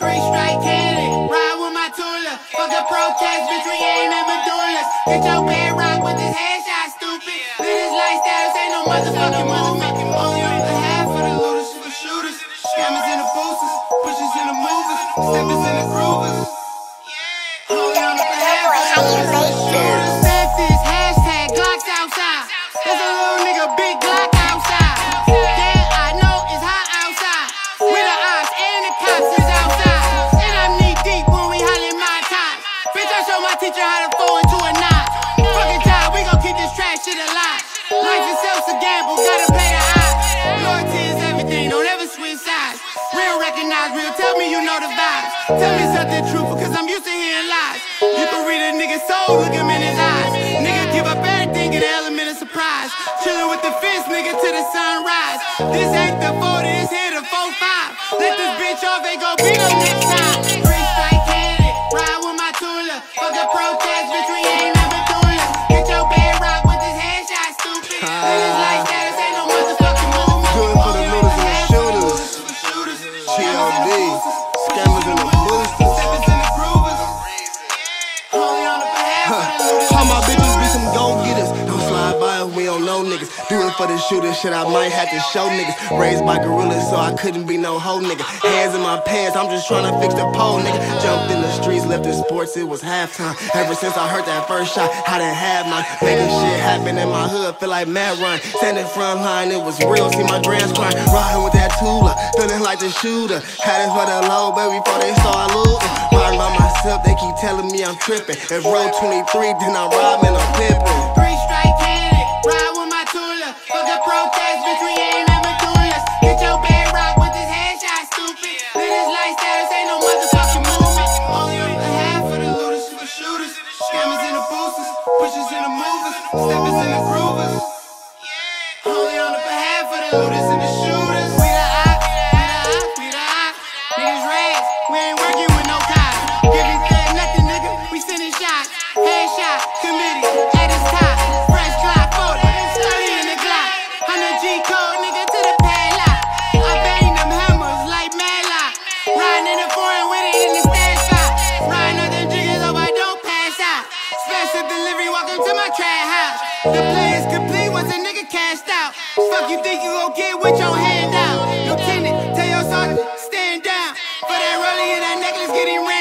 Three-strike cannon, ride with my Tula. Fuck a protest, bitch, we ain't never doing this. Get your bed rock with this headshot, stupid. Live this lifestyle, this ain't no motherfucking movement. Only on the half of the looters, for shooters. Scammers in the boosters, pushers in the movers, steppers in the groovers. Only on the half of the looters, shooters. Step this hashtag, Glocks outside. There's a little nigga, big Glock outside. Yeah, I know it's hot outside. With the ops and the cops is outside. And I'm knee deep when we hollin' my time. Bitch, I show my teacher how to fall into a knot. Fucking time, we gon' keep this trash shit alive. Life itself's a gamble, gotta play the odds. Loyalty is everything, don't ever switch sides. Real recognize real, tell me you know the vibes. Tell me something truthful, cause I'm used to hearing lies. You can read a nigga's soul, look him in his eyes. Nigga give up everything, get an element of surprise. Chillin' with the fence, nigga, till the sunrise. This ain't the 40, this here the 4-5. Let this bitch off, they gon' beat up next time. Three-strike cannon, ride with my Tula. Fuck a protest, bitch, we ain't never doing this. Get your bed rock with this headshot, stupid. Live this lifestyle, this ain't no motherfucking movement. Do it for the looters and the shooters. GLD, scammers and the boosters. All my bitches be some go-getters. Don't slide by if we don't know niggas. Do it for the shooter, shit I might have to show niggas. Raised by gorillas, so I couldn't be no hoe nigga. Hands in my pants, I'm just tryna fix the pole nigga. Jumped in the streets, left the sports, it was halftime. Ever since I heard that first shot, I done had mine. Making shit happen in my hood, feel like Matt Ryan. Standing front line, it was real, see my grands crying. Riding with that Tula, feeling like the shooter. Had it for the low, baby, before they start looting. Riding by myself, they keep telling me I'm tripping. If road 23, then I'm robbing, I'm pippin'. Three-strike cannon, ride with my Tula. Fuck a protest, bitch, we ain't never doing this. Get your bed rock with this headshot, stupid. Live this lifestyle, this ain't no motherfucking movement. Only on the half of the looters, for shooters. Scammers in the boosters, pushers in the movers, steppers in the groovers. Only on the behalf of the looters and the shooters. We the op, we the op. Niggas rags, we ain't working with no cops. Give it good, nothing, nigga, we sending shots. Headshot, committee, at its top. Fresh Glock, 40, study in the Glock. 100 G code, nigga, to the padlock. I bang them hammers like Madlock. Riding in the foreign with it in the stash spot. Riding on them jiggers, hope I don't pass out. Special delivery, welcome to my trap house. The play is complete once a nigga cashed out. Fuck you think you gon' get with your hand out. Lieutenant, tell your sergeant, stand down. For that rollie and that necklace getting